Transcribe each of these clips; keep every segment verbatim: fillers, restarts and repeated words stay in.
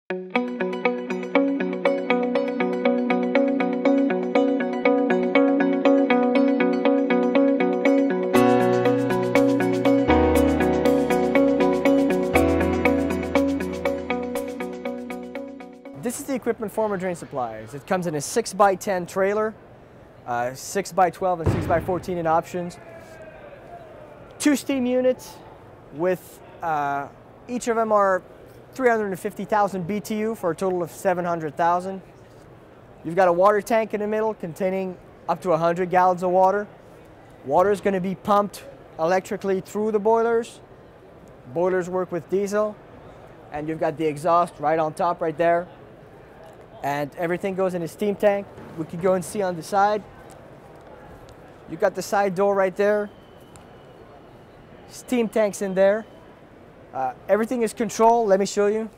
This is the equipment Formadrain supplies. It comes in a six by ten trailer, uh, six by twelve and six by fourteen in options. Two steam units with uh, each of them are three hundred fifty thousand B T U for a total of seven hundred thousand. You've got a water tank in the middle containing up to one hundred gallons of water. Water is going to be pumped electrically through the boilers. Boilers work with diesel. And you've got the exhaust right on top right there. And everything goes in a steam tank. We can go and see on the side. You've got the side door right there. Steam tanks in there. Uh, everything is controlled. Let me show you.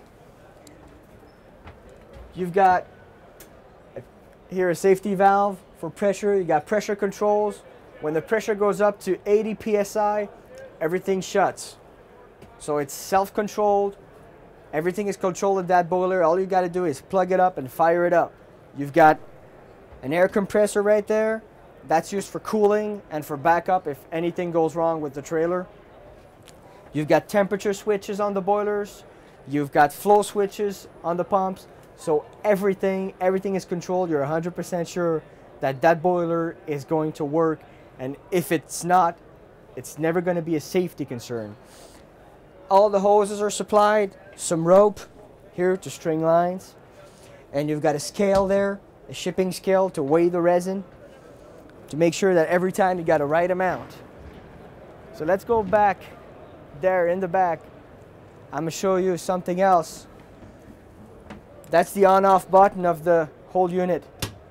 You've got here a safety valve for pressure. You got pressure controls. When the pressure goes up to eighty P S I, everything shuts. So it's self-controlled. Everything is controlled in that boiler. All you got to do is plug it up and fire it up. You've got an air compressor right there. That's used for cooling and for backup if anything goes wrong with the trailer. You've got temperature switches on the boilers. You've got flow switches on the pumps. So everything, everything is controlled. You're one hundred percent sure that that boiler is going to work. And if it's not, it's never going to be a safety concern. All the hoses are supplied, some rope here to string lines, and you've got a scale there, a shipping scale to weigh the resin to make sure that every time you got the right amount. So let's go back there in the back. I'm gonna show you something else. That's the on-off button of the whole unit.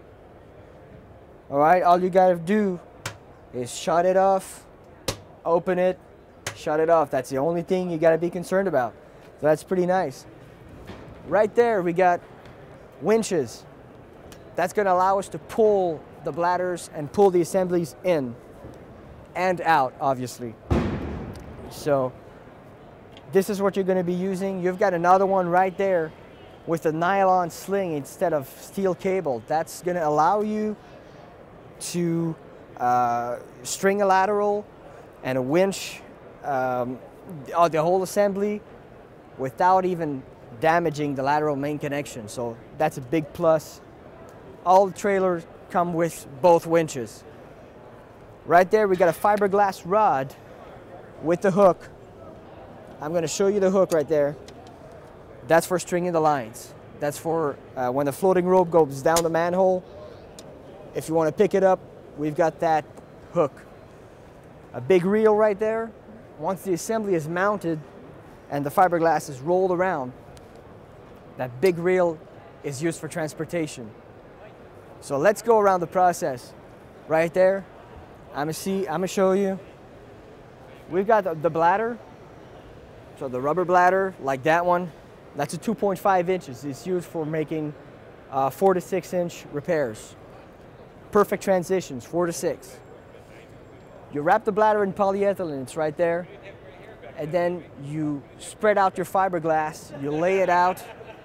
All right, all you gotta do is shut it off, open it, shut it off. That's the only thing you got to be concerned about. So that's pretty nice. Right there we got winches. That's going to allow us to pull the bladders and pull the assemblies in and out, obviously. So this is what you're going to be using. You've got another one right there with a nylon sling instead of steel cable. That's going to allow you to uh, string a lateral and a winch Um, the whole assembly without even damaging the lateral main connection. So that's a big plus. All the trailers come with both winches. Right there we got a fiberglass rod with the hook. I'm going to show you the hook right there. That's for stringing the lines. That's for uh, when the floating rope goes down the manhole. If you want to pick it up, we've got that hook. A big reel right there. Once the assembly is mounted and the fiberglass is rolled around, that big reel is used for transportation. So let's go around the process. Right there, I'm gonna see, I'm gonna show you. We've got the, the bladder, so the rubber bladder, like that one, that's a two point five inches. It's used for making uh, four to six inch repairs. Perfect transitions, four to six. You wrap the bladder in polyethylene, it's right there, and then you spread out your fiberglass, you lay it out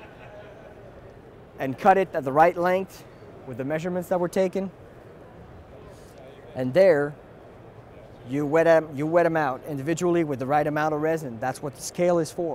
and cut it at the right length with the measurements that were taken, and there you wet them, you wet them out individually with the right amount of resin. That's what the scale is for.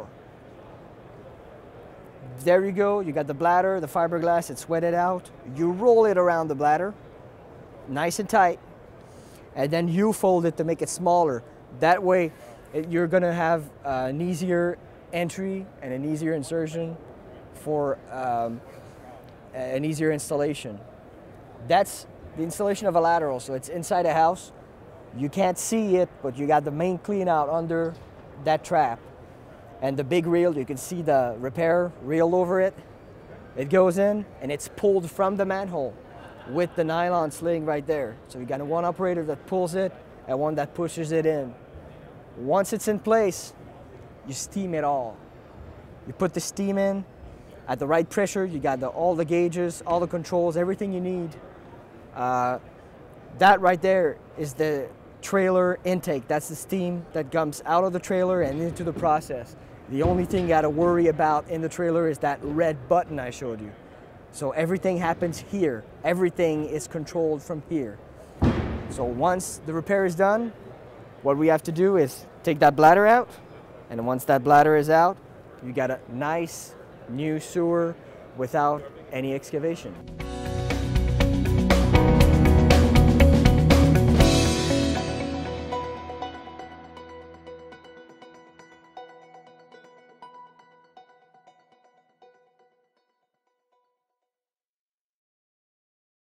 There you go, you got the bladder, the fiberglass, it's wetted out. You roll it around the bladder, nice and tight, and then you fold it to make it smaller. That way, it, you're gonna have uh, an easier entry and an easier insertion for um, an easier installation. That's the installation of a lateral, so it's inside a house. You can't see it, but you got the main clean out under that trap. And the big reel, you can see the repair reel over it. It goes in and it's pulled from the manhole with the nylon sling right there. So you got one operator that pulls it and one that pushes it in. Once it's in place, you steam it all. You put the steam in at the right pressure. You got the, all the gauges, all the controls, everything you need. Uh, that right there is the trailer intake. That's the steam that comes out of the trailer and into the process. The only thing you gotta worry about in the trailer is that red button I showed you. So everything happens here. Everything is controlled from here. So once the repair is done, what we have to do is take that bladder out, and once that bladder is out, you got a nice new sewer without any excavation.